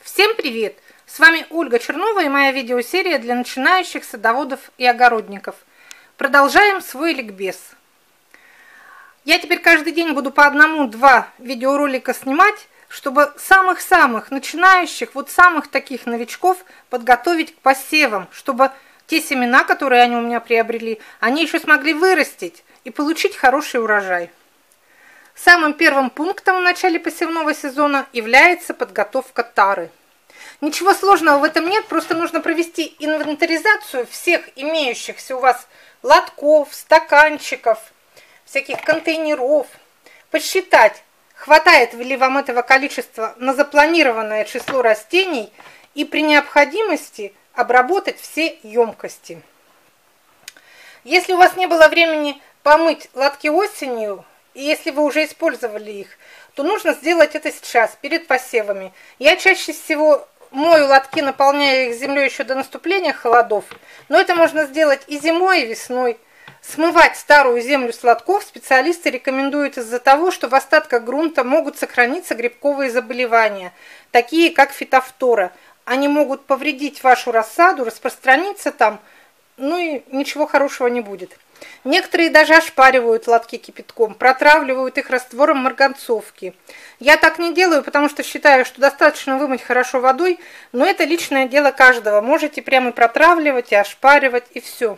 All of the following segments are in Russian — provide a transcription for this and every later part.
Всем привет! С вами Ольга Чернова и моя видеосерия для начинающих садоводов и огородников. Продолжаем свой ликбез. Я теперь каждый день буду по одному-два видеоролика снимать, чтобы самых-самых начинающих, вот самых таких новичков подготовить к посевам, чтобы те семена, которые они у меня приобрели, они еще смогли вырастить и получить хороший урожай. Самым первым пунктом в начале посевного сезона является подготовка тары. Ничего сложного в этом нет, просто нужно провести инвентаризацию всех имеющихся у вас лотков, стаканчиков, всяких контейнеров, посчитать, хватает ли вам этого количества на запланированное число растений и при необходимости обработать все емкости. Если у вас не было времени помыть лотки осенью, и если вы уже использовали их, то нужно сделать это сейчас, перед посевами. Я чаще всего мою лотки, наполняя их землей еще до наступления холодов, но это можно сделать и зимой, и весной. Смывать старую землю с лотков специалисты рекомендуют из-за того, что в остатках грунта могут сохраниться грибковые заболевания, такие как фитофтора. Они могут повредить вашу рассаду, распространиться там, ну и ничего хорошего не будет. Некоторые даже ошпаривают лотки кипятком, протравливают их раствором марганцовки. Я так не делаю, потому что считаю, что достаточно вымыть хорошо водой, но это личное дело каждого. Можете прямо и протравливать, и ошпаривать, и все.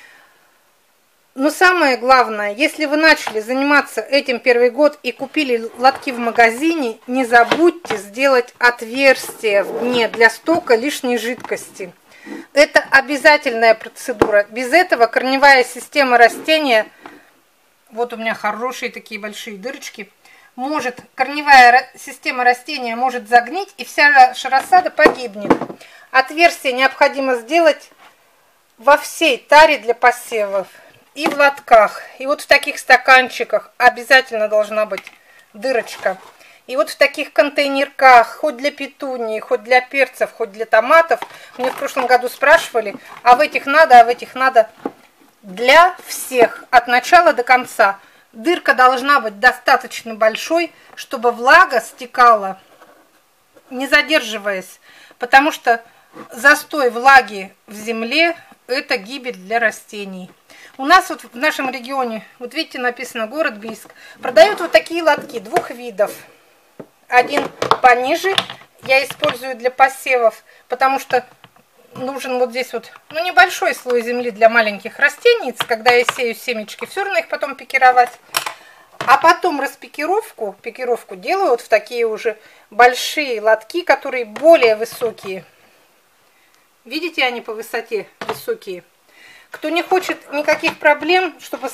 Но самое главное, если вы начали заниматься этим первый год и купили лотки в магазине, не забудьте сделать отверстие в дне для стока лишней жидкости. Это обязательная процедура. Без этого корневая система растения, вот у меня хорошие такие большие дырочки, корневая система растения может загнить, и вся ваша рассада погибнет. Отверстие необходимо сделать во всей таре для посевов. И в лотках, и вот в таких стаканчиках обязательно должна быть дырочка. И вот в таких контейнерках, хоть для петунии, хоть для перцев, хоть для томатов. Мне в прошлом году спрашивали, а в этих надо, а в этих надо. Для всех, от начала до конца. Дырка должна быть достаточно большой, чтобы влага стекала, не задерживаясь. Потому что застой влаги в земле – это гибель для растений. У нас вот в нашем регионе, вот видите, написано город Бийск, продают вот такие лотки двух видов. Один пониже я использую для посевов, потому что нужен вот здесь вот небольшой слой земли для маленьких растений, когда я сею семечки, все равно их потом пикировать. А потом пикировку делаю вот в такие уже большие лотки, которые более высокие. Видите, они по высоте высокие. Кто не хочет никаких проблем, чтобы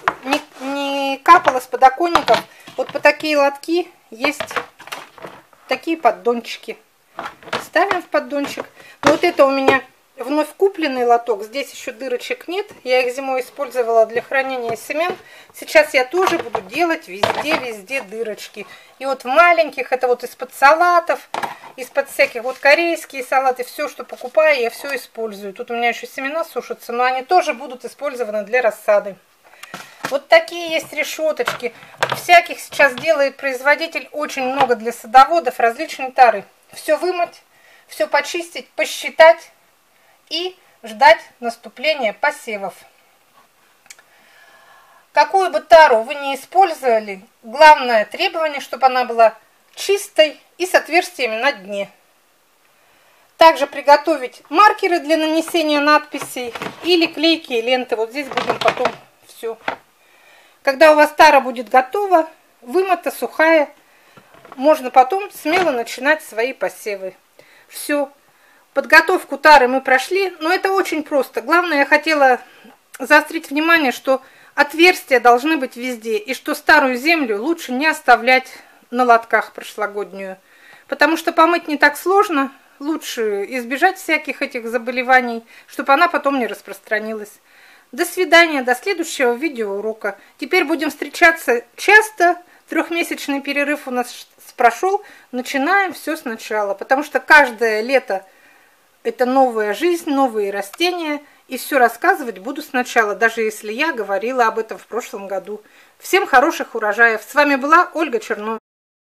не капало с подоконников, вот по такие лотки есть такие поддончики. Ставим в поддончик. Но вот это у меня вновь купленный лоток. Здесь еще дырочек нет. Я их зимой использовала для хранения семян. Сейчас я тоже буду делать везде дырочки. И вот в маленьких, это вот из-под салатов, из-под всяких вот корейские салаты, все, что покупаю, я все использую. Тут у меня еще семена сушатся, но они тоже будут использованы для рассады. Вот такие есть решеточки. Всяких сейчас делает производитель очень много для садоводов, различные тары. Все вымыть, все почистить, посчитать и ждать наступления посевов. Какую бы тару вы не использовали, главное требование, чтобы она была чистой и с отверстиями на дне. Также приготовить маркеры для нанесения надписей или клейкие ленты. Вот здесь будем потом все. Когда у вас тара будет готова, вымыта, сухая, можно потом смело начинать свои посевы. Все. Подготовку тары мы прошли, но это очень просто. Главное, я хотела заострить внимание, что отверстия должны быть везде, и что старую землю лучше не оставлять на лотках прошлогоднюю. Потому что помыть не так сложно, лучше избежать всяких этих заболеваний, чтобы она потом не распространилась. До свидания, до следующего видеоурока. Теперь будем встречаться часто. 3-месячный перерыв у нас прошел. Начинаем все сначала, потому что каждое лето это новая жизнь, новые растения. И все рассказывать буду сначала, даже если я говорила об этом в прошлом году. Всем хороших урожаев. С вами была Ольга Чернова.